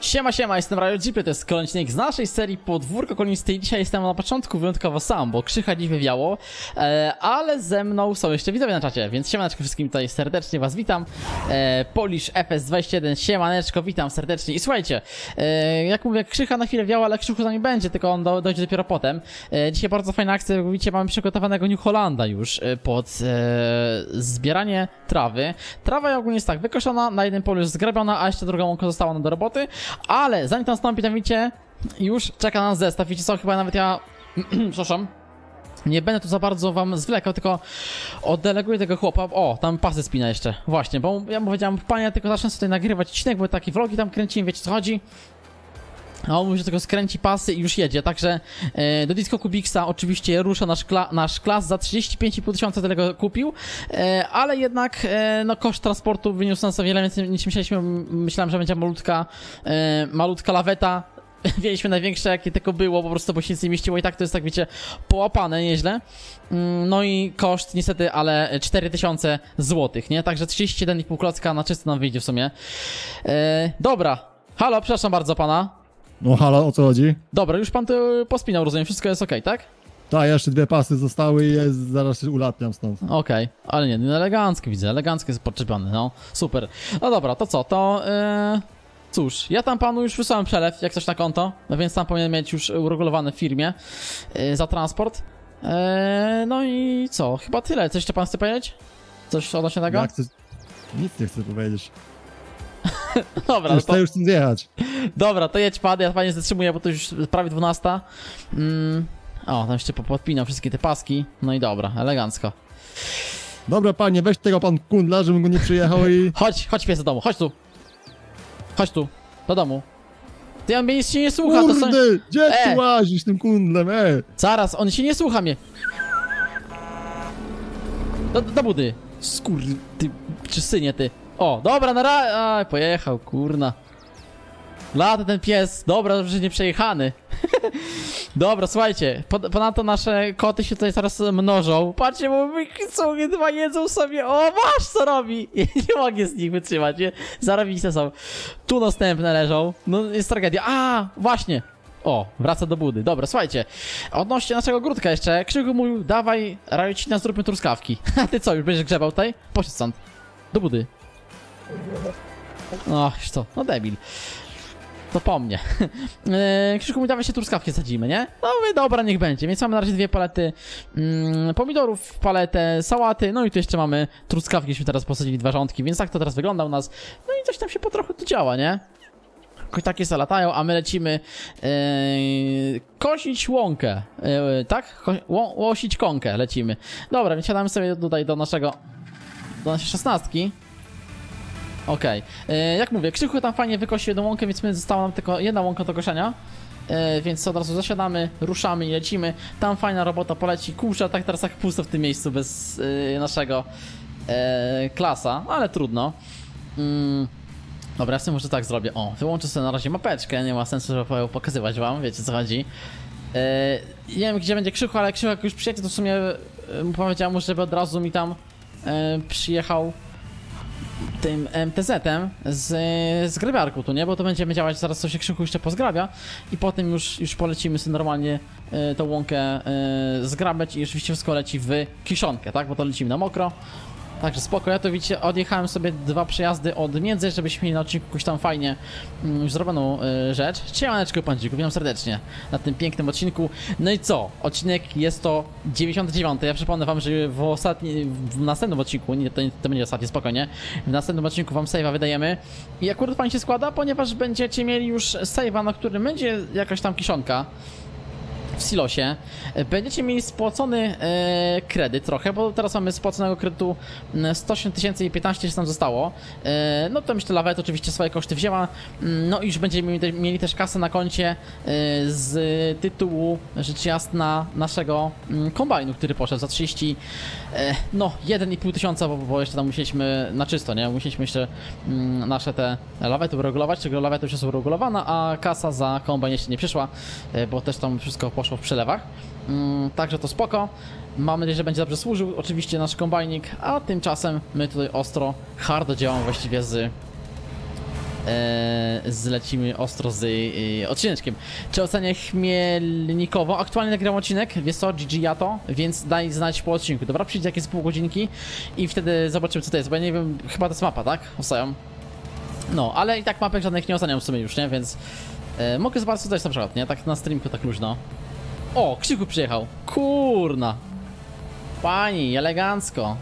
Siema, jestem Rajo Jeepy, to jest kolejny odcinek z naszej serii Podwórko Kolonisty i dzisiaj jestem na początku wyjątkowo sam, bo krzycha dziś wywiało, ale ze mną są jeszcze widzowie na czacie, więc siemaneczko wszystkim tutaj serdecznie was witam. Polish FS21, siemaneczko, witam serdecznie i słuchajcie, jak mówię, krzycha na chwilę wiało, ale krzychu za nim będzie, tylko on dojdzie dopiero potem. Dzisiaj bardzo fajna akcja, jak widzicie, mamy przygotowanego New Hollanda już pod zbieranie trawy. Trawa ogólnie jest tak wykoszona, na jednym polu jest zgrabiona, a jeszcze druga łąka została do roboty, ale zanim to nastąpi, tam widzicie, już czeka na nas zestaw. Wiecie co, chyba nawet ja, przepraszam, nie będę tu za bardzo wam zwlekał, tylko oddeleguję tego chłopa. O, tam pasy spina jeszcze, właśnie, bo ja mu powiedziałem, panie, tylko zacznę sobie tutaj nagrywać odcinek, bo takie vlogi tam kręcimy, wiecie co chodzi. A on mówi, że tylko skręci pasy i już jedzie, także do Disco Kubixa oczywiście rusza nasz klas za 35,5 tysiąca, tyle go kupił, ale jednak no, koszt transportu wyniósł nas o wiele więcej niż myśleliśmy. Myślałem, że będzie malutka laweta. Wiedzieliśmy największe, jakie tylko było, po prostu, bo się nic nie mieściło i tak to jest, tak wiecie, połapane nieźle. No i koszt niestety, ale 4000 złotych, nie? Także 31,5 klocka na czysto nam wyjdzie w sumie. Dobra, halo, przepraszam bardzo pana. No halo, o co chodzi? Dobra, już pan to pospinał, rozumiem, wszystko jest okej, tak? Tak, jeszcze dwie pasy zostały i zaraz się ulatniam stąd. Okej, ale nie, no elegancko widzę, elegancko jest podczepiony, no, super. No dobra, to co, to cóż, ja tam panu już wysłałem przelew, jak coś na konto, więc tam powinien mieć już uregulowany w firmie za transport. No i co, chyba tyle, coś jeszcze pan chce powiedzieć? Coś odnośnie tego? Ja chcę... Nic nie chcę powiedzieć. Dobra, już chcę już stąd zjechać. Dobra, to jedź pan, ja panie zatrzymuję, bo to już prawie 12. O, tam jeszcze podpinał wszystkie te paski. No i dobra, elegancko. Dobra panie, weź tego pan kundla, żebym go nie przyjechał i... Chodź pies do domu, chodź tu. Chodź tu, do domu. Ty on mnie nic się nie słucha, Kurde, to są... gdzie ty łazisz tym kundlem, Zaraz, on się nie słucha mnie. Do budy. Ty, czy synie ty. O, dobra, Aj, pojechał, kurna. Lata ten pies, dobra, że nie przejechany. Dobra, słuchajcie, ponadto nasze koty się tutaj zaraz mnożą. Patrzcie, bo co, chyba jedzą sobie. O, masz co robi. Nie mogę z nich wytrzymać, nie? Zarobiste są. Tu następne leżą. No, jest tragedia. A, właśnie. O, wraca do budy. Dobra, słuchajcie, odnośnie naszego ogródka jeszcze, Krzyku mówił, dawaj, Rajocina, zróbmy truskawki. A ty co, już będziesz grzebał tutaj? Poszedł stąd. Do budy. Och, co, no debil. To po mnie. Krzyszku mówi, dawaj się truskawki sadzimy, nie? No mówię, dobra, niech będzie. Więc mamy na razie dwie palety pomidorów, paletę sałaty, no i tu jeszcze mamy truskawki, żeśmy teraz posadzili dwa rządki, więc tak to teraz wygląda u nas. No i coś tam się po trochu tu działa, nie? Takie se latają, a my lecimy kosić łąkę, tak? Łosić kąkę lecimy. Dobra, więc siadamy sobie tutaj do naszej 16. Okej, jak mówię, Krzychu tam fajnie wykosił jedną łąkę, więc została nam tylko jedna łąka do koszenia. Więc od razu zasiadamy, ruszamy i lecimy. Tam fajna robota poleci. Kurczę, tak teraz tak pusto w tym miejscu bez naszego klasa, ale trudno. Dobra, ja sobie może tak zrobię. O, wyłączę sobie na razie mapeczkę, nie ma sensu, żeby pokazywać wam, wiecie co chodzi. Nie wiem, gdzie będzie Krzychu, ale Krzychu jak już przyjedzie, to w sumie powiedziałem mu, żeby od razu mi tam przyjechał tym MTZ-em z grabiarką tu, nie? Bo to będziemy działać, zaraz coś się Krzychu jeszcze pozgrabia i potem już polecimy sobie normalnie tą łąkę zgrabiać i oczywiście wszystko leci w kiszonkę, tak? Bo to lecimy na mokro. Także spoko, ja to widzicie, odjechałem sobie dwa przejazdy od Między, żebyśmy mieli na odcinku jakąś tam fajnie już zrobioną rzecz. Siemaneczko pandziku, witam serdecznie na tym pięknym odcinku. No i co? Odcinek jest to 99. Ja przypomnę wam, że w następnym odcinku, nie, to będzie ostatni, spokojnie, w następnym odcinku wam save'a wydajemy. I akurat fajnie się składa, ponieważ będziecie mieli już save'a, na którym będzie jakaś tam kiszonka w silosie. Będziecie mieli spłacony kredyt trochę, bo teraz mamy spłaconego kredytu 108 015 nam zostało. No to myślę, Lawet oczywiście swoje koszty wzięła. No i już będziemy mieli też kasę na koncie z tytułu, rzecz jasna, naszego kombajnu, który poszedł za 1,5 tysiąca, bo jeszcze tam musieliśmy na czysto, nie? Musieliśmy jeszcze nasze te lawety uregulować, czego lawety już jest uregulowana, a kasa za kombajn jeszcze nie przyszła, bo też tam wszystko poszło w przelewach. Także to spoko. Mam nadzieję, że będzie dobrze służył oczywiście nasz kombajnik, a tymczasem my tutaj ostro, hardo działamy właściwie z zlecimy ostro z odcineczkiem. Czy ocenię Chmielnikowo? Aktualnie nagram odcinek, wiesz co, GG ja to, więc daj znać po odcinku, dobra? Przyjdzie jakieś pół godzinki i wtedy zobaczymy co to jest, bo ja nie wiem, chyba to jest mapa, tak? Ostają. No, ale i tak mapek żadnych nie oceniam w sumie już, nie? Więc mogę zobaczyć co to jest na przykład, nie? Tak na streamku, tak luźno. O, Krzyku przyjechał. Kurna. Pani, elegancko.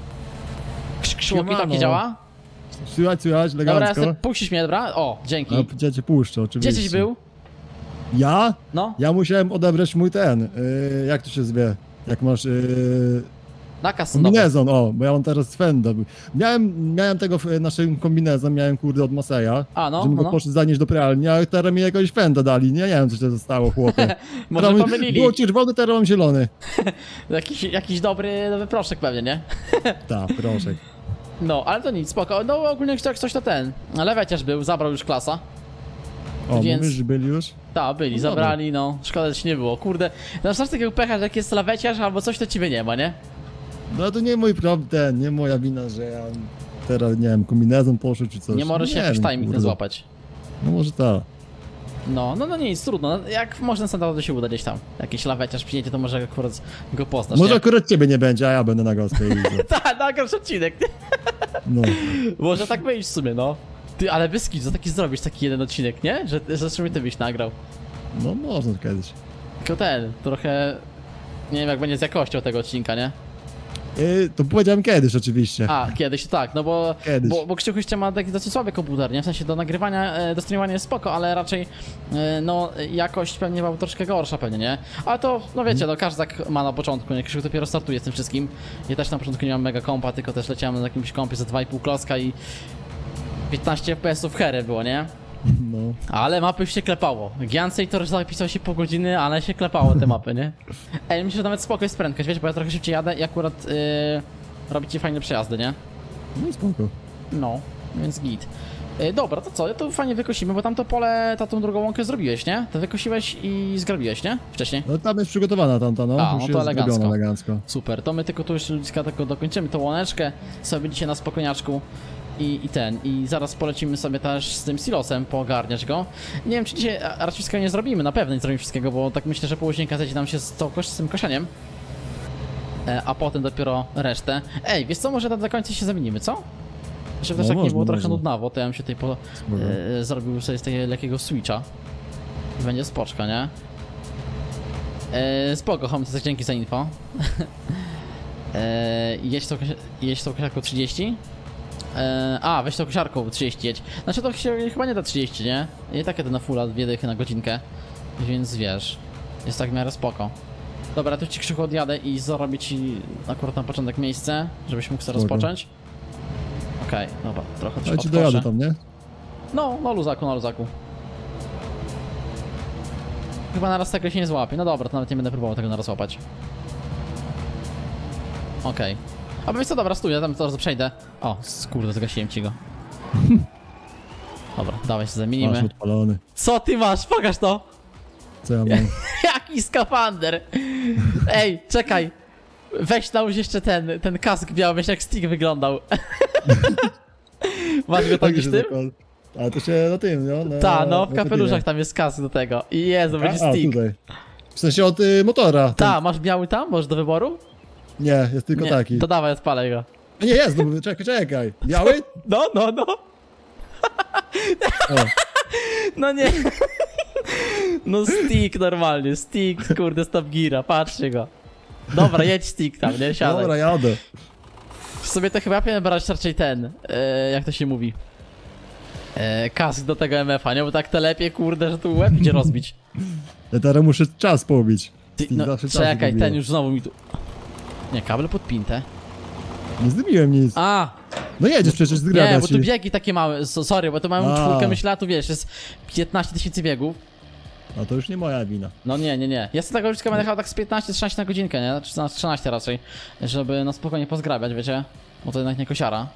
Walkie działa? Słychać, Dobra, elegancko. puścisz mnie, dobra? O, dzięki. Ja cię puszczę, oczywiście. Gdzie gdzieś był? Ja? No, Ja musiałem odebrać mój ten, jak to się zwie? Jak masz, nakaz sądowy. kombinezon, o, bo ja mam teraz Fenda. Miałem tego naszym kombinezon, miałem kurde od Maseja, A, no, żebym no, go no. poszedł zanieść do pralni, a teraz mi jakąś Fenda dali, nie wiem co się zostało, chłopie. Może Teraz pomylili. było czerwony, teraz mam zielony. Jakiś dobry proszek pewnie, nie? Tak, proszę. No, ale to nic, spoko. No ogólnie jak coś to ten. Leweciarz był, zabrał już klasa. O, Więc- mówisz, że byli już? Tak, byli, No zabrali, no. Szkoda, że ci nie było. Kurde, masz takiego pecha, że jak jest laweciarz albo coś, to ciebie nie ma, nie? No to nie mój problem, nie moja wina, że ja teraz, nie wiem, kombinezon poszedł czy coś. Nie możesz się jakoś wiem, timing kurde. złapać. No może tak. No nic, trudno. No, jak można standardowo się uda gdzieś tam. Jakiś laweciarz przyjedzie, to może akurat go poznasz, Może nie? akurat ciebie nie będzie, a ja będę na gospie. Tak, nagrasz odcinek. No. Może tak wyjść w sumie, no. Ty, ale wyskicz, za taki zrobisz taki jeden odcinek, nie? Że sobie ty byś nagrał. No można kiedyś. Tylko ten, trochę... Nie wiem jak będzie z jakością tego odcinka, nie? To powiedziałem kiedyś oczywiście. A, kiedyś to tak, no bo... Kiedyś. Bo Krzychu jeszcze ma taki dosyć słaby komputer, nie? W sensie do nagrywania, do streamowania jest spoko, ale raczej, no, jakość pewnie była troszkę gorsza pewnie, nie? Ale to, no wiecie, no każdy tak ma na początku, nie? Krzychu dopiero startuje z tym wszystkim. Ja też na początku nie mam mega kompa, tylko też leciałem na jakimś kompie za 2,5 klocka i 15 FPS-ów hery było, nie? No. Ale mapy już się klepało. Giancey to zapisał się po godziny, ale się klepało te mapy, nie? Ej, myślę, że nawet spoko jest prędkość, wiecie, bo ja trochę szybciej jadę i akurat robicie fajne przejazdy, nie? No spoko. No, więc git. Dobra, to co? To fajnie wykosimy, bo tam to pole, tą drugą łąkę zrobiłeś, nie? To wykosiłeś i zgrabiłeś, nie? Wcześniej. No tam jest przygotowana tamta, no. A, już no to jest elegancko. zrobiona elegancko. Super, to my tylko tu już ludziska tylko dokończymy tą łąeczkę, sobie dzisiaj na spokojniaczku i zaraz polecimy sobie też z tym silosem, poogarniać go. Nie wiem, czy dzisiaj raczej wszystkiego nie zrobimy, na pewno nie zrobimy wszystkiego, bo tak myślę, że położnika zejdzie nam się z tym koszeniem. A potem dopiero resztę. Ej, wiesz co, może do końca się zamienimy, co? Żeby też No tak nie było można, trochę można. nudnawo, to ja bym się tutaj zrobił sobie z takiego lekkiego switcha. I będzie spoczka, nie? Spoko, Home, to dzięki za info. Jeść tą kosiarką 30? A, weź tą kosiarką 30 jedź. Znaczy to się chyba nie da 30, nie? I tak jadę na fulla, 2 dychy na godzinkę. Więc wiesz, jest tak w miarę spoko. Dobra, tu ci Krzychu odjadę i zrobię ci akurat na początek miejsce, żebyś mógł sobie Spoko. rozpocząć. Okej, dobra, trochę Ja ci odkoszę. dojadę tam, nie? No, na luzaku, na luzaku. Chyba naraz tego się nie złapie. No dobra, to nawet nie będę próbował tego naraz łapać. Okej. A wiesz co, dobra, stój, ja tam zaraz przejdę. O, kurde, zgasiłem ci go. Dobra, dawaj się Masz zamienimy. odpalony. Co ty masz? Pokaż to! Co ja mam? Jaki skafander! Ej, czekaj! Weź nałóż jeszcze ten kask biały, wiesz jak Stick wyglądał. Masz go tam gdzieś w tym? Ale to się na tym, no? Ta, no, w na kapeluszach tam jest kask do tego. I Jezu, będzie A, Stick. tutaj. W sensie od motora. Ta, masz biały tam? Możesz do wyboru? Nie, jest tylko Nie, taki. to dawaj, odpalaj go. Nie jest, no, czekaj. Biały? No. O. No nie. No Stick normalnie, Stick, kurde, Stop Gira, patrzcie go. Dobra, jedź Stick tam, nie? Siadaj. Dobra, jadę. W sobie to chyba powinien brać raczej ten, jak to się mówi, kask do tego MF-a, nie? Bo tak to lepiej, kurde, że tu łeb idzie rozbić. Ja teraz muszę czas pobić. Ty, Ty no, zawsze czas czekaj, gubiłem. ten już znowu mi tu... Nie, kabel podpinte. Nie zdymiłem nic. A, No jedziesz przecież, nie, zgrabia bo ci. tu biegi takie małe, sorry, bo to mamy A. czwórkę, myślę, a tu wiesz, jest 15 000 biegów. No to już nie moja wina. No nie. Ja z tego wszystkiego będę jechał tak z 15-13 na godzinkę, nie? Czy na 13 raczej, żeby no spokojnie pozgrabiać, wiecie? Bo to jednak nie kosiara.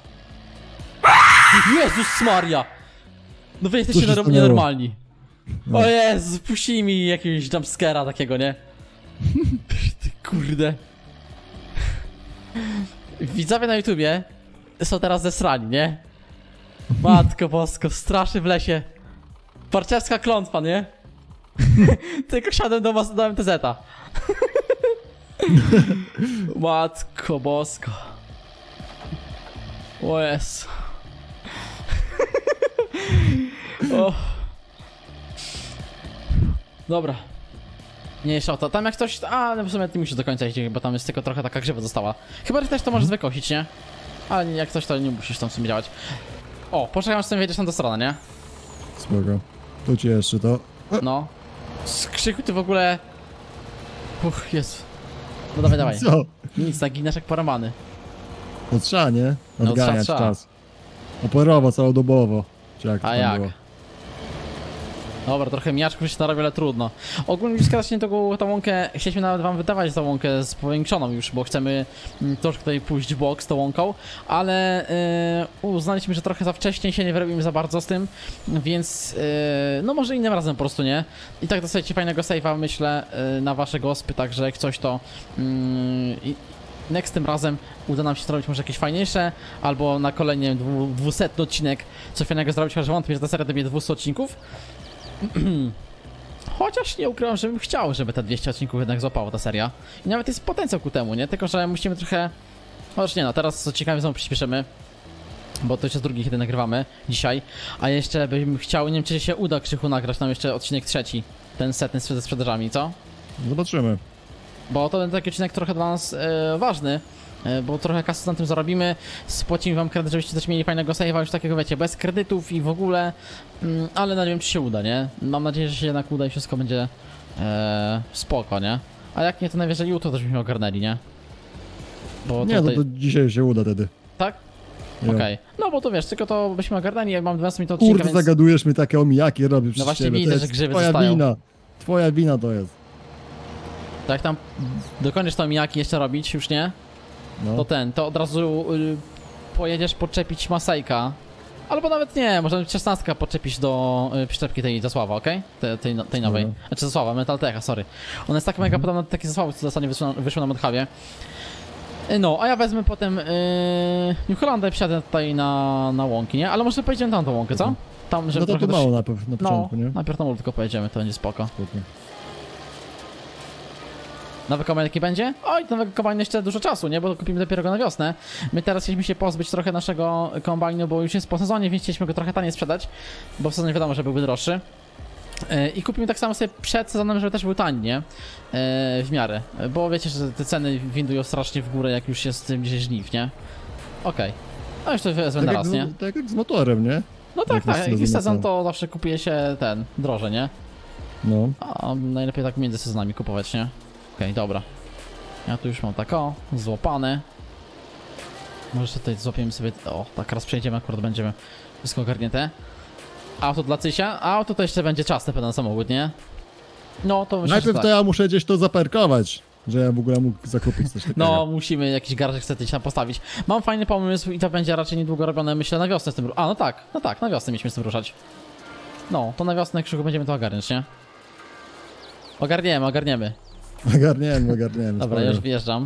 Jezus Maria! No wy jesteście Co się stanęło? nienormalni. No. O Jezu, puścili mi jakiegoś jumpscare'a takiego, nie? Ty kurde. Widzowie na YouTubie są teraz zesrani, nie? Matko bosko, straszy w lesie. Parciarska klątwa, nie? Tylko siadłem do was do MTZ-a. Matko bosko. O Jezu. O. Dobra. Nie jeszcze o to. Tam jak ktoś... A, no w sumie ty musisz do końca iść, bo tam jest tylko trochę taka grzywa została. Chyba, że też to możesz wykosić, nie? Ale jak coś, to nie musisz tam w sumie działać. O, poczekam, aż sobie wjedziesz na tą stronę, nie? Spoko. Tu ci jeszcze to. No. Krzyku, ty w ogóle... Jezu. No dawaj, dawaj. Co? Nic, naginasz jak poramany. To trzeba, nie? Odganiać trzeba. czas. Operowo, całodobowo. Czy jak to A tam jak? było? Dobra, trochę mijaczków się narobi, ale trudno. Ogólnie już składać nie tą łąkę, chcieliśmy nawet wam wydawać tą łąkę z powiększoną już, bo chcemy troszkę tutaj pójść w bok z tą łąką, ale uznaliśmy, że trochę za wcześnie się nie wyrobimy za bardzo z tym, więc no może innym razem po prostu, nie? I tak dostajecie fajnego save'a, myślę, na wasze gospy, także jak coś to next tym razem uda nam się zrobić może jakieś fajniejsze, albo na kolejny 200 odcinek coś fajnego zrobić, chociaż wątpię, że ta seria dobie 200 odcinków. Chociaż nie ukrywam, że bym chciał, żeby te 200 odcinków jednak złapała ta seria. I nawet jest potencjał ku temu, nie? Tylko, że musimy trochę... Chociaż nie no, teraz co ciekawe znowu przyspieszymy. Bo to jeszcze drugi, kiedy nagrywamy dzisiaj. A jeszcze bym chciał, nie wiem czy się uda Krzychu nagrać nam jeszcze odcinek trzeci. Ten setny ze sprzedażami, co? Zobaczymy. Bo to będzie taki odcinek trochę dla nas ważny. Bo trochę kasy na tym zarobimy, spłacimy wam kredyt, żebyście też mieli fajnego save'a już takiego, wiecie, bez kredytów i w ogóle, ale nie wiem czy się uda, nie? Mam nadzieję, że się jednak uda i wszystko będzie spoko, nie? A jak nie, to najwyżej jutro też byśmy ogarnęli, nie? Bo Nie, tutaj... to dzisiaj się uda wtedy. Tak? Jo. Okej. No bo to wiesz, tylko to byśmy ogarnęli, jak mam 12 minut odcinka, Kurde, więc... zagadujesz mi takie omijaki robisz No właśnie ciebie. widzę, To że jest grzyby twoja zostają. wina. Twoja wina to jest. To jak tam dokończysz to mijaki jeszcze robić, już nie? No. To od razu pojedziesz podczepić Masejka. Albo nawet nie, może 16 podczepić do przyczepki tej Zasława, okej? Tej nowej. No. Znaczy Zasława, Metaltecha, sorry. Ona jest tak mega podobna do takiej Zasławy, co ostatnio wyszło na Medhawie. No, a ja wezmę potem New Hollanda i wsiadę tutaj na łąki, nie? Ale może pojedziemy tam tą łąkę, co? Tam, żeby No to trochę tu też... mało na początku, No, nie? najpierw na mur tylko pojedziemy, to będzie spoko. Spoko. Nowy kombajn jaki będzie? Oj, do nowego kombajnu jeszcze dużo czasu, nie? Bo kupimy dopiero go na wiosnę. My teraz chcieliśmy się pozbyć trochę naszego kombajnu, bo już jest po sezonie, więc chcieliśmy go trochę taniej sprzedać, bo w sezonie wiadomo, że byłby droższy. I kupimy tak samo sobie przed sezonem, żeby też był tani, nie? W miarę, bo wiecie, że te ceny windują strasznie w górę, jak już jest bliżej żniw, nie? Okej. No już to wezmę na raz, nie? Tak jak z motorem, nie? No tak, jak tak, jest jak jest sezon, sezon, to zawsze kupuje się drożej, nie? No. A najlepiej tak między sezonami kupować, nie? Okej, dobra. Ja tu już mam tak złapane. Może tutaj złapiemy sobie... O, tak raz przejdziemy, akurat będziemy wszystko ogarnięte. Auto dla Cysia? A auto to jeszcze będzie czas na pewno samochód, nie? No to myślę, Najpierw że to tak. ja muszę gdzieś to zaparkować, że ja w ogóle mógł zakupić coś takiego. No, musimy jakiś garażek sobie tam postawić. Mam fajny pomysł i to będzie raczej niedługo robione, myślę, na wiosnę z tym... A, no tak, na wiosnę mieliśmy z tym ruszać. No, to na wiosnę, Krzyku, będziemy to ogarniać, nie? Ogarniemy. Ogarniemy. Dobra, spoko. ja już wjeżdżam.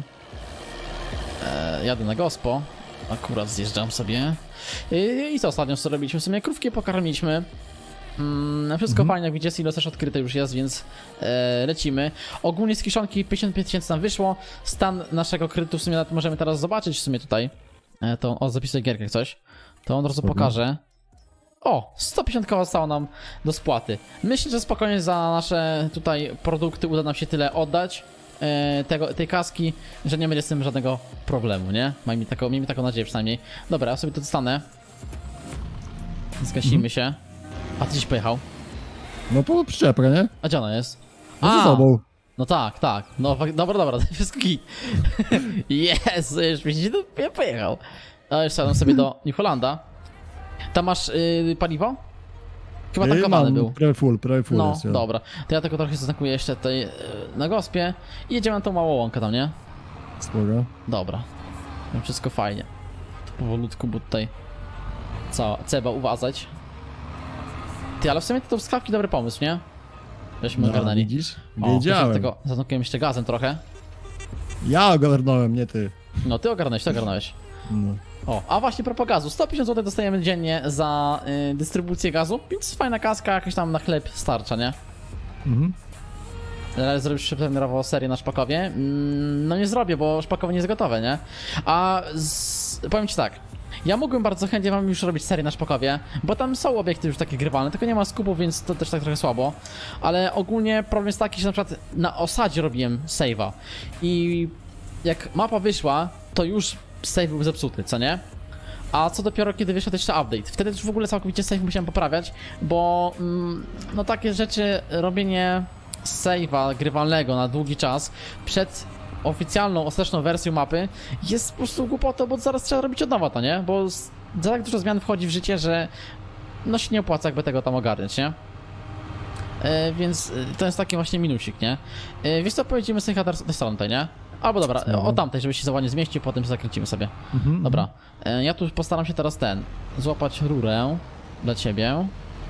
Jadę na gospo. Akurat zjeżdżam sobie. I co ostatnio co robiliśmy? W sumie krówki pokarmiliśmy. Wszystko fajnie, jak widzicie, silo też odkryte już jest, więc lecimy. Ogólnie z kiszonki 55 000 nam wyszło. Stan naszego kredytu w sumie nawet możemy teraz zobaczyć w sumie tutaj. To zapisuję gierkę jak coś. To on od razu pokaże. O, 150 koła zostało nam do spłaty. Myślę, że spokojnie za nasze tutaj produkty uda nam się tyle oddać tej kaski, że nie będzie z tym żadnego problemu, nie? Miejmy taką nadzieję przynajmniej. Dobra, ja sobie to dostanę. Zgasimy się. A ty gdzieś pojechał? No po przyczepkę, nie? A gdzie ona jest? No ze sobą. No tak. No dobra, wszystko git. Jezu, już widzicie, to ja pojechał. A jeszcze jadę sobie do New Hollanda. Tam masz paliwo? Chyba tankowany był. Prawie full No, jest, ja. dobra. To ja tylko trochę zaznakuję jeszcze tutaj na gospie i jedziemy na tą małą łąkę tam, nie? Spoko. Dobra. No, wszystko fajnie. To powolutku, bo tutaj trzeba uważać. Ty, ale w sumie to skawki dobry pomysł, nie? Żeśmy ogarnęli. Widzisz? O, Wiedziałem. tego zanukujemy jeszcze gazem trochę. Ja ogarnąłem, nie ty. No, ty ogarnąłeś. No. O, a właśnie propos gazu, 150 zł dostajemy dziennie za dystrybucję gazu, więc fajna kaska, jakaś tam na chleb starcza, nie? Mhm. Ale zrobisz premierową serię na Szpakowie? No nie zrobię, bo Szpakowe nie jest gotowe, nie? Powiem ci tak, ja mógłbym bardzo chętnie wam już robić serię na Szpakowie, bo tam są obiekty już takie grywalne, tylko nie ma skupów, więc to też tak trochę słabo. Ale ogólnie problem jest taki, że na przykład na osadzie robiłem save'a i jak mapa wyszła, to już save był zepsuty, co nie? A co dopiero kiedy wyszedł jeszcze update. Wtedy już w ogóle całkowicie save musiałem poprawiać, bo no takie rzeczy, robienie save'a grywalnego na długi czas przed oficjalną, ostateczną wersją mapy jest po prostu głupotą, bo zaraz trzeba robić od nowa to, nie? Bo za tak dużo zmian wchodzi w życie, że no się nie opłaca jakby tego tam ogarniać, nie? Więc to jest taki właśnie minusik, nie? Wiesz co, pojedziemy sobie na tę stronę tutaj, nie? Albo dobra, o tamtej, żeby się za ładnie zmieścił, potem zakręcimy sobie. Dobra, ja tu postaram się teraz złapać rurę dla ciebie.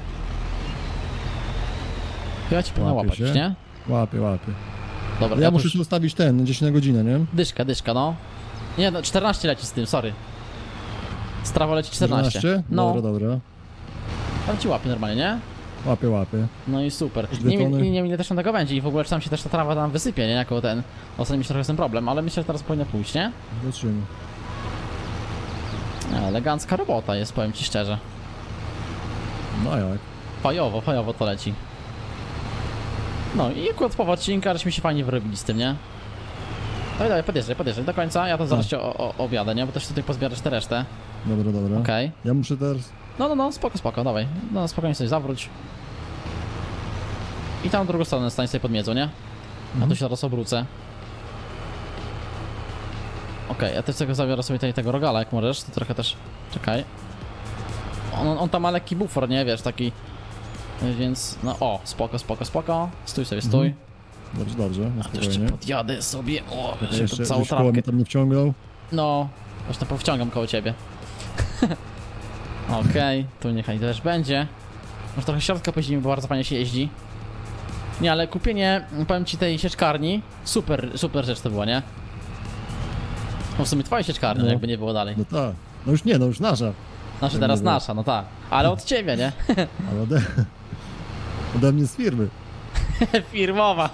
Chyba ci powinna łapać, nie? Łapię. Dobra, ja muszę się ustawić gdzieś na godzinę, nie? Dyszka, no. Nie, no 14 leci z tym, sorry. Strawa leci 14. No. Dobra. Tam ci łapie normalnie, nie? Łapię. No i super. Nie wiem ile też tam tego będzie i w ogóle czasem się też ta trawa tam wysypie, nie? Jako ten. Ostatnio mi się trochę z tym problem, ale myślę, że teraz powinno pójść, nie? Zobaczymy. Elegancka robota jest, powiem ci szczerze. No jak? Fajowo to leci. No i akurat po odcinka, żeśmy się fajnie wyrobili z tym, nie? Dawaj, podjeżdżaj do końca, ja to zaraz cię objadę, nie? Bo też tutaj pozbierasz tę resztę. Dobra. Okej. Ja muszę teraz... No, spoko, dawaj. No, spokojnie sobie zawróć. I tam drugą stronę stań sobie pod miedzą, nie? Ja tu się teraz obrócę. Okej, ja też tego zabiorę sobie tutaj tego rogala, jak możesz, to trochę też... Czekaj. On tam ma lekki bufor, nie? Wiesz, taki... Więc, no o, spoko. Stój sobie, stój. Dobrze, A to jeszcze podjadę sobie, o, jeszcze całą koło mnie trawkę. tam nie wciągnął. No, właśnie powciągam koło ciebie. Okej, tu niechaj też będzie. Może trochę środka pojeździmy, bo bardzo fajnie się jeździ. Nie, ale kupienie, powiem ci, tej sieczkarni, super rzecz to była, nie? No w sumie twoja sieczkarnia, jakby nie było dalej. No tak. No już nie, no już nasza. Znaczy teraz nasza, no tak. Ale od ciebie, nie? Ale ode mnie z firmy. Firmowa.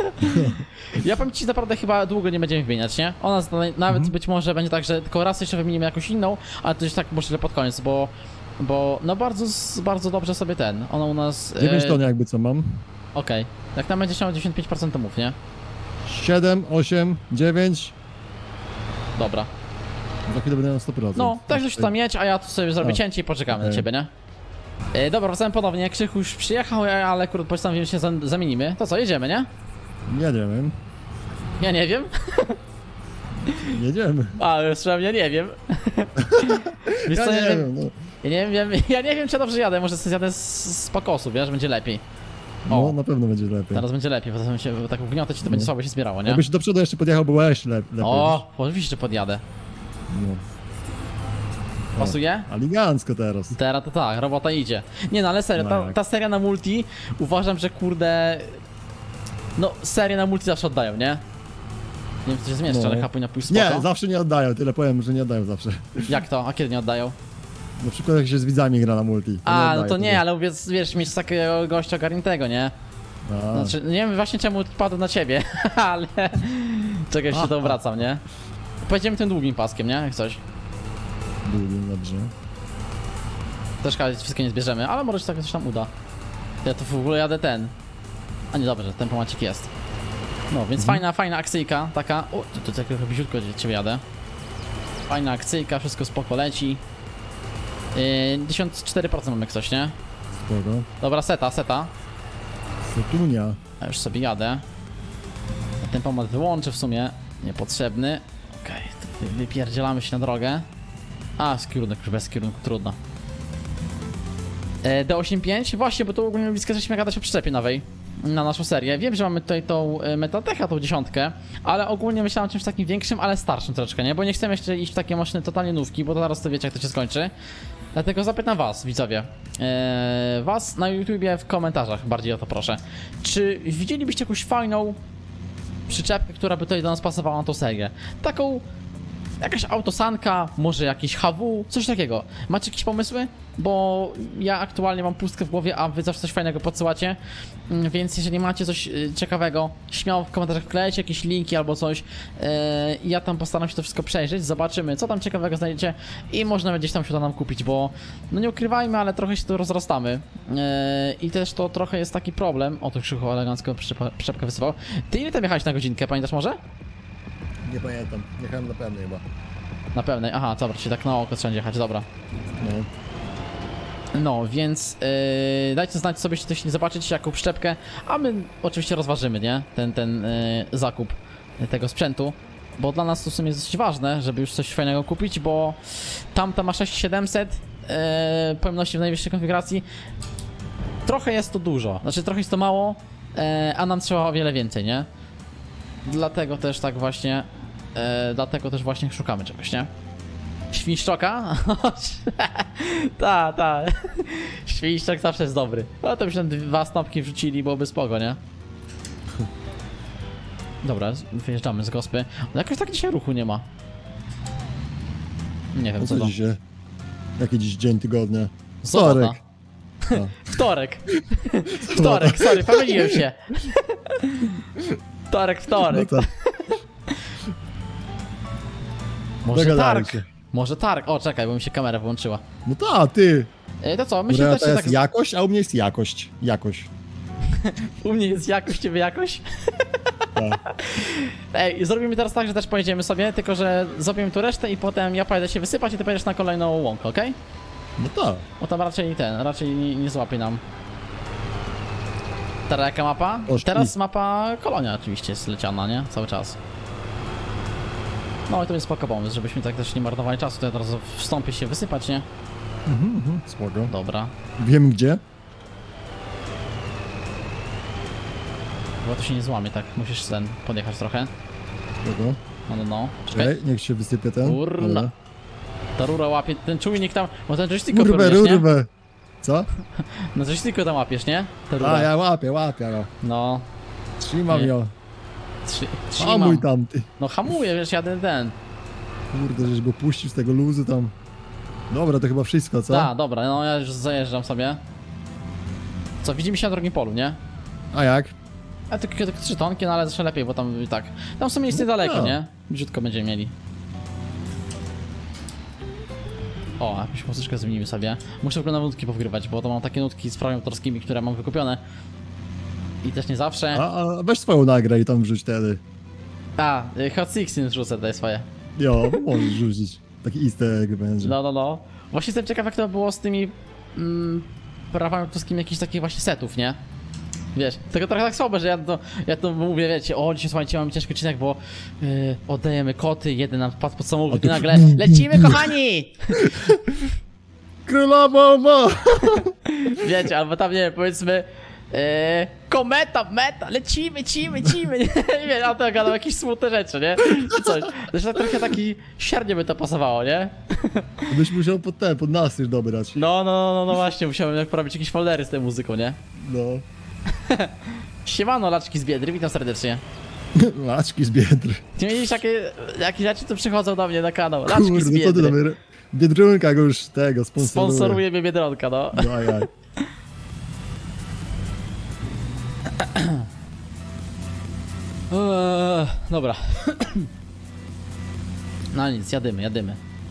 Ja powiem ci, naprawdę chyba długo nie będziemy wymieniać, nie? Ona nawet być może będzie tak, że tylko raz jeszcze wymienimy jakąś inną, ale to już tak możliwe pod koniec, bo no bardzo dobrze sobie ona u nas... 9 ton jakby co mam. Okej. Jak tam będzie miał 95% to mów, nie? 7, 8, 9. Dobra. Za chwilę będę na 100%. No, tak już tam mieć, a ja tu sobie zrobię cięcie i poczekamy na ciebie, nie? Dobra, wracamy ponownie. Krzychu już przyjechał, ale akurat postanowimy się zamienimy. To co, jedziemy, nie? Ja nie wiem. Ja nie wiem. Jedziemy. A, już nie wiem. Wiesz co, Ja nie wiem, no. Ja nie wiem, czy dobrze jadę. Może sobie zjadę z pakosu, wiesz, będzie lepiej. No, na pewno będzie lepiej. Teraz będzie lepiej, bo tak ugniotę ci to będzie słabo się zbierało, nie? Jakbyś do przodu jeszcze podjechał, było jeszcze lepiej. O, oczywiście, że podjadę. No. Pasuje? Elegancko teraz. Teraz to tak, robota idzie. Nie no, ale serio, ta seria na multi, uważam, że kurde... No, serię na multi zawsze oddają, nie? Nie wiem, czy się zmieszczę, ale kapuj na pół spoko. Nie, zawsze nie oddają, tyle powiem, że nie oddają zawsze. Jak to? A kiedy nie oddają? Na przykład jak się z widzami gra na multi. No to nie, ale wiesz, mieć takiego gościa ogarniętego, nie? Znaczy, nie wiem właśnie czemu padł na ciebie, ale... Czekaj, się to wracam, nie? Pojedziemy tym długim paskiem, nie? Jak coś. Długim, dobrze. Też wszystkie nie zbierzemy, ale może się tak coś tam uda. Ja to w ogóle jadę A nie, dobrze, tempomacik jest. No, więc fajna akcyjka, taka... O, to tak trochę bliziutko ciebie jadę. Fajna akcyjka, wszystko spoko leci. 14% mamy jak coś, nie? Spoko. Dobra, seta. Setunia. Ja już sobie jadę. Tempomat wyłączę w sumie. Niepotrzebny. Okej, wypierdzielamy się na drogę. A, z kierunek, już bez kierunku, trudno. D85? Właśnie, bo to ogólnie blisko żeśmy gadać o przyczepie nowej na naszą serię. Wiem, że mamy tutaj tą Metatecha, tą 10, ale ogólnie myślałem o czymś takim większym, ale starszym troszeczkę, nie? Bo nie chcemy jeszcze iść w takie maszyny totalnie nówki, bo to zaraz to wiecie, jak to się skończy. Dlatego zapytam was, widzowie, was na YouTubie w komentarzach, bardziej o to proszę. Czy widzielibyście jakąś fajną przyczepkę, która by tutaj do nas pasowała na tą serię? Taką Jakaś autosanka, może jakiś HW, coś takiego. Macie jakieś pomysły? Bo ja aktualnie mam pustkę w głowie, a wy zawsze coś fajnego podsyłacie. Więc jeżeli macie coś ciekawego, śmiało w komentarzach wklejcie jakieś linki albo coś. Ja tam postaram się to wszystko przejrzeć, zobaczymy co tam ciekawego znajdziecie i można gdzieś tam się to nam kupić, bo no nie ukrywajmy, ale trochę się tu rozrastamy. I też to trochę jest taki problem. O, to Krzychu elegancko przyczepkę wysypał. Ty ile tam jechałeś na godzinkę, pamiętasz może? Nie pamiętam, jechałem na pewno chyba. Na pewnej, aha, dobra, czyli tak na oko trzeba jechać, dobra. No. No, więc dajcie znać sobie, jeśli coś zobaczycie, jaką przyczepkę, a my oczywiście rozważymy, nie? Ten zakup tego sprzętu, bo dla nas to w sumie jest dosyć ważne, żeby już coś fajnego kupić, bo tamta ma 6700 pojemności w najwyższej konfiguracji. Trochę jest to dużo, znaczy trochę jest to mało, a nam trzeba o wiele więcej, nie? Dlatego też tak właśnie, szukamy czegoś, nie? Świńszczoka? Ta. Świńszczok zawsze jest dobry. No to byśmy 2 snopki wrzucili, byłoby spoko, nie? Dobra, wyjeżdżamy z gospy. Ale jakoś tak dzisiaj ruchu nie ma. Nie wiem No co co to. dzisiaj? Jaki dziś dzień tygodnia? Sobota. Wtorek. Wtorek, sorry, pomyliłem się. Wtorek. No to, Może dogadali targ. się. Może targ. O, czekaj, bo mi się kamera włączyła. No ta, ty. To co, myślę, Dobra, że to się jest tak... jakość, a u mnie jest jakość. Jakość. U mnie jest jakość, ciebie jakość. Tak. Ej, zrobimy teraz tak, że też pojedziemy sobie, tylko że zrobimy tu resztę i potem ja pojedę się wysypać i ty pojedziesz na kolejną łąkę, okej? No tak. Bo tam raczej nie złapie nam. Teraz jaka mapa? Poszli. Teraz mapa Kolonia oczywiście jest leciana, nie? Cały czas. No i to jest spoko pomysł, żebyśmy tak też nie marnowali czasu, to ja teraz wstąpię się wysypać, nie? Spoko. Dobra. Wiem gdzie. Bo to się nie złamie, tak? Musisz podjechać trochę. Spoko. No. Czekaj. Czekaj, niech się wysypie ten. Kurna. Dobra. Ta rura łapie, ten czujnik tam, bo ten joystick Kurwę, operujesz, nie? rurwę. Co? Na joysticku tam łapiesz, nie? Ta rura. A, ja łapię go. No. Trzymam Nie. ją. Trzymam. Hamuj tam, ty. No hamuję, wiesz, jadę ten. Kurde, żeś go puścił z tego luzu tam. Dobra, to chyba wszystko, co? Tak, dobra, no ja już zajeżdżam sobie. Co, widzimy się na drugim polu, nie? A jak? A tylko 3 tonki, no ale zawsze lepiej, bo tam i tak. Tam w sumie jest niedaleko, No. nie? Brzydko będziemy mieli. O, jakąś muzyczkę zmienimy sobie. Muszę w ogóle na nutki powgrywać, bo to mam takie nutki z prawami autorskimi, które mam wykupione. I też nie zawsze. A weź swoją nagrę i tam wrzuć wtedy. Hot 16 wrzucę tutaj swoje. Jo, możesz rzucić. Taki easter egg będzie. No. Właśnie jestem ciekaw, jak to było z tymi prawami autorskimi jakichś takich właśnie setów, nie? Wiesz, tylko trochę tak słabo, że ja to mówię, wiecie, o dzisiaj słuchajcie, mamy ciężki odcinek, bo oddajemy koty, jeden nam wpadł pod samochód i nagle lecimy, kochani! Królowo mo! Wiecie, albo tam, nie wiem, powiedzmy kometa, meta, lecimy, nie wiem, a to gadał jakieś smutne rzeczy, nie? Czy coś. Zresztą trochę taki średnio by to pasowało, nie? Byś musiał pod nas już dobrać. No właśnie, musiałem porobić jakieś foldery z tą muzyką, nie? No. Siemano, laczki z Biedry, witam serdecznie. Laczki z Biedry. Ty widzisz, jakie rzeczy tu przychodzą do mnie na kanał. Laczki z Kurde, co ty Biedry. tam... Biedronka go już tego sponsoruje. Sponsoruje mnie Biedronka, no. No, ajaj. Dobra. No nic, jadymy.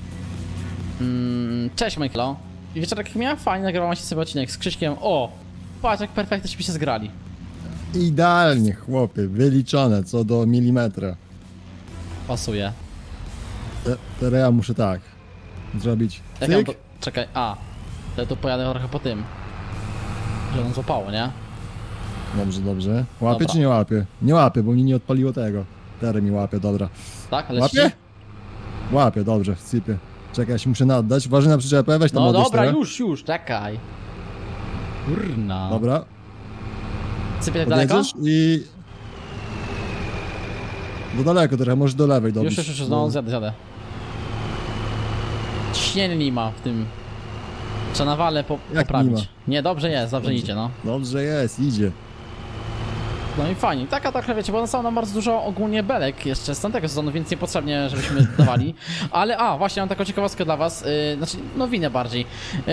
Cześć Michaelo. I wieczorek miałem fajnie, nagrywałem się sobie odcinek z Krzyśkiem. O! Patrz jak perfektyśmy się zgrali. Idealnie, chłopie. Wyliczone co do milimetra. Pasuje. Teraz ja muszę tak zrobić. Jak ja mam Cyk. to... Czekaj, to tu pojadę trochę po tym. Że on złapało, nie? Dobrze. Łapie Dobra. czy nie łapie? Nie łapie, bo mi nie odpaliło tego. Teraz mi łapie, dobra. Tak, leci? Łapie? Łapie, dobrze, sypie. Czekaj, ja się muszę naddać. Uważaj na przyczepę, weź tam No odejść dobra, teraz. już, czekaj. Kurna. Dobra, Sypię tak daleko? podjedziesz i... Do daleko trochę, może do lewej dobić. Już, no zjadę. Ciśnienie ma w tym. Trzeba na wale Jak poprawić. nie ma? Nie, dobrze jest, dobrze idzie, no. Dobrze jest, idzie. No i fajnie. Taka trochę, wiecie, bo zostało nam bardzo dużo ogólnie belek jeszcze z tamtego sezonu, więc niepotrzebnie, żebyśmy dawali. Ale, właśnie, mam taką ciekawostkę dla was, znaczy, nowinę bardziej.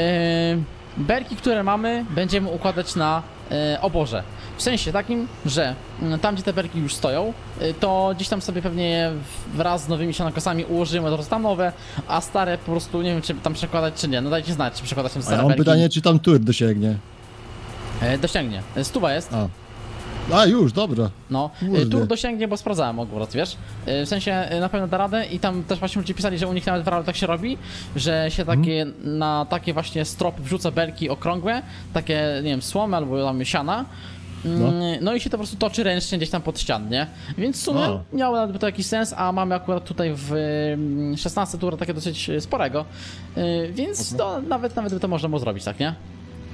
Belki, które mamy, będziemy układać na oborze. W sensie takim, że tam, gdzie te belki już stoją, to gdzieś tam sobie pewnie je wraz z nowymi sianokosami ułożymy, to tam nowe, a stare po prostu, nie wiem, czy tam przekładać, czy nie. No dajcie znać, czy przekładać tam A stare ja mam belki. pytanie, czy tam tur dosięgnie. Dosięgnie. 100 jest. A już, dobra. No, Kurde. tur dosięgnie, bo sprawdzałem akurat, wiesz? W sensie na pewno da radę i tam też właśnie ludzie pisali, że u nich nawet w realu tak się robi, że się takie, na takie właśnie stropy wrzuca belki okrągłe, takie, nie wiem, słomy albo tam siana. No i się to po prostu toczy ręcznie gdzieś tam pod ścian, nie? Więc w sumie miało nawet to jakiś sens, a mamy akurat tutaj w 16 tura takie dosyć sporego, więc to nawet by to można było zrobić, tak, nie?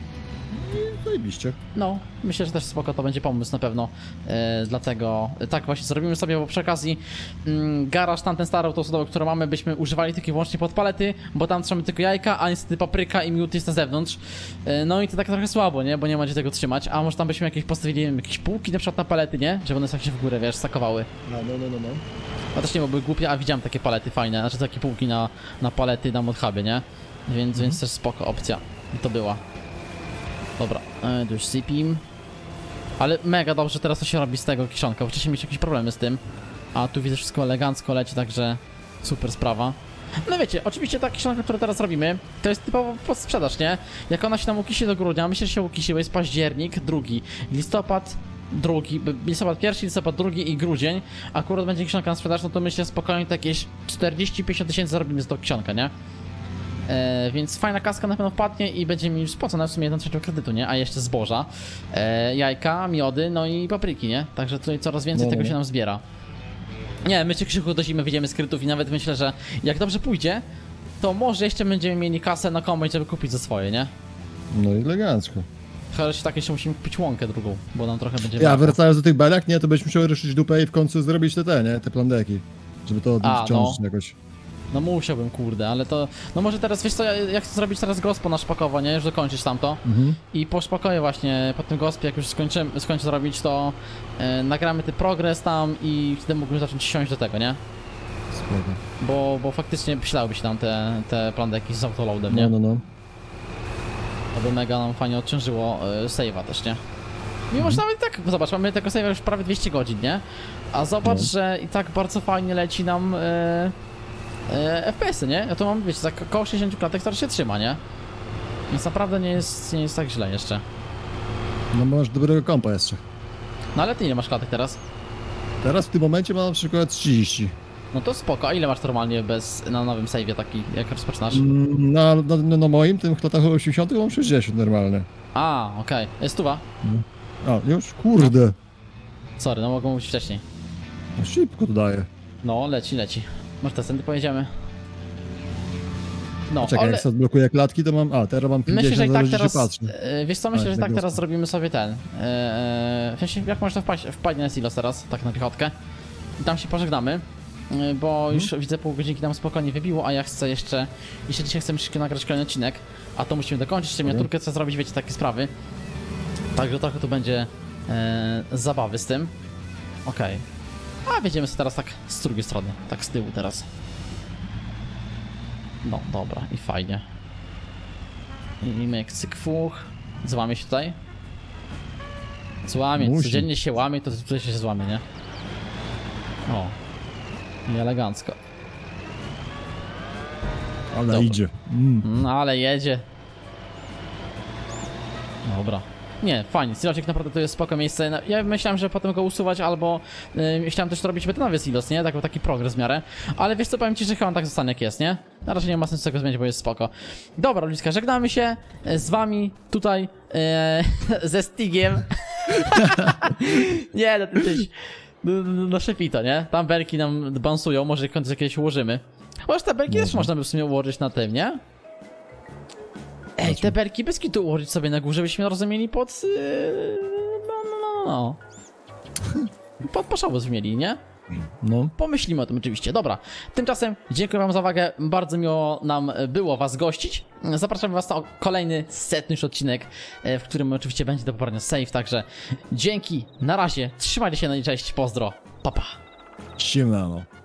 Zajebiście. No, myślę, że też spoko to będzie pomysł na pewno, dlatego tak właśnie zrobimy sobie, bo przy okazji garaż tamten stary autosodowy, który mamy, byśmy używali tylko i wyłącznie pod palety, bo tam trzymamy tylko jajka, a niestety papryka i miód jest na zewnątrz. No i to tak trochę słabo, nie? Bo nie ma gdzie tego trzymać, a może tam byśmy jakieś postawili, nie wiem, jakieś półki na przykład na palety, nie? Żeby one tak się w górę, wiesz, stakowały. No. A też nie byłoby głupie, a widziałem takie palety fajne, znaczy takie półki na palety na modhubie, nie? Więc też spoko opcja. I to była. Dobra, tu już sypim. Ale mega dobrze teraz to się robi z tego kiszonka, bo wcześniej mieć jakieś problemy z tym. A tu widzę, wszystko elegancko leci, także super sprawa. No wiecie, oczywiście ta kiszonka, którą teraz robimy, to jest typowo pod sprzedaż, nie? Jak ona się nam ukisi do grudnia, myślę, że się ukisi, bo jest październik, drugi, listopad, listopad pierwszy, listopad drugi i grudzień. Akurat będzie kiszonka na sprzedaż, no to myślę spokojnie to jakieś 40-50 tysięcy zarobimy z tą kiszonkę, nie? Więc fajna kaska na pewno wpadnie i będzie mi spłacona w sumie 1/3 kredytu, nie? A jeszcze zboża, jajka, miody, no i papryki, nie? Także tutaj coraz więcej tego się nam zbiera. Nie, my się Krzychu do zimy wyjdziemy z kredytów i nawet myślę, że jak dobrze pójdzie, to może jeszcze będziemy mieli kasę na kombajn, żeby kupić za swoje, nie? No i elegancko. Chyba, że tak jeszcze musimy kupić łąkę drugą, bo nam trochę będzie... Ja wracając do tych belek, nie, to byś musiał ruszyć dupę i w końcu zrobić te plandeki. Żeby to odciążyć jakoś. No musiałbym, kurde, ale to... No może teraz, wiesz co, jak chcę zrobić teraz gospo na szpakowo, nie? Już dokończyć tamto. I po szpakowie właśnie, po tym gospie, jak już skończę zrobić, to nagramy ten progres tam i wtedy mógłbym zacząć siąść do tego, nie? Spoko. Bo faktycznie przydałyby się tam te plandeki z autoloadem, nie? No. To by mega nam fajnie odciążyło save'a też, nie? Mimo, że nawet tak, zobacz, mamy tego save'a już prawie 200 godzin, nie? A zobacz, że i tak bardzo fajnie leci nam... FPS-y, nie? Ja to mam, wiecie, tak około 60 klatek, to się trzyma, nie? Więc naprawdę nie jest tak źle jeszcze. No masz dobrego kompa jeszcze. No ale ty ile masz klatek teraz? Teraz w tym momencie mam na przykład 30. No to spoko, a ile masz normalnie na nowym save'ie taki, jak rozpoczynasz? Na moim, tym w latach 80 mam 60 normalne. A, okej. Jest stuwa? A, już? Kurde. Sorry, no mogą mówić wcześniej. No szybko to daje. No, leci. Może tędy pojedziemy. No, Czekaj, ale... jak sobie odblokuję klatki, to mam... A, teraz mam 50, Myślę, że i tak teraz... patrzę. Wiesz co, myślę, że tak gospa. teraz zrobimy sobie ten... w sensie, jak można wpaść na silos teraz, tak na piechotkę. I tam się pożegnamy. Bo już widzę pół godzinki nam spokojnie wybiło, a ja chcę jeszcze dzisiaj chcemy szybko nagrać kolejny odcinek, a to musimy dokończyć, jeszcze miniaturkę chcę zrobić, wiecie, takie sprawy. Także trochę tu będzie zabawy z tym. Okej. A wjedziemy sobie teraz tak z drugiej strony, tak z tyłu teraz. No, dobra, i fajnie. I myk, cyk, fuch. Złamie się tutaj. Złamie, codziennie się łamie, to tutaj się złamie, nie? O. I elegancko. Ale dobra. idzie. No ale jedzie. Dobra. Nie, fajnie, silosik naprawdę to jest spoko miejsce. Ja myślałem, że potem go usuwać, albo chciałem też robić betonowy silos, nie? Taki progres w miarę. Ale wiesz co, powiem ci, że chyba on tak zostanie jak jest, nie? Na razie nie ma sensu tego zmienić, bo jest spoko. Dobra, ludziska, żegnamy się z wami tutaj ze Stigiem. Nie, no ty coś... No szefito, nie? Tam belki nam bounsują, może w końcu jakieś ułożymy. Chociaż te belki też można by w sumie ułożyć na tym, nie? Ej, te belki bez kitu ułożyć sobie na górze, byśmy rozumieli pod... Pod paszowóz mieli, nie? No. Pomyślimy o tym oczywiście. Dobra, tymczasem dziękuję wam za uwagę, bardzo miło nam było was gościć. Zapraszamy was na kolejny 100. już odcinek, w którym oczywiście będzie do pobrania save, także dzięki, na razie, trzymajcie się, no i cześć, pozdro, pa pa. Siemano.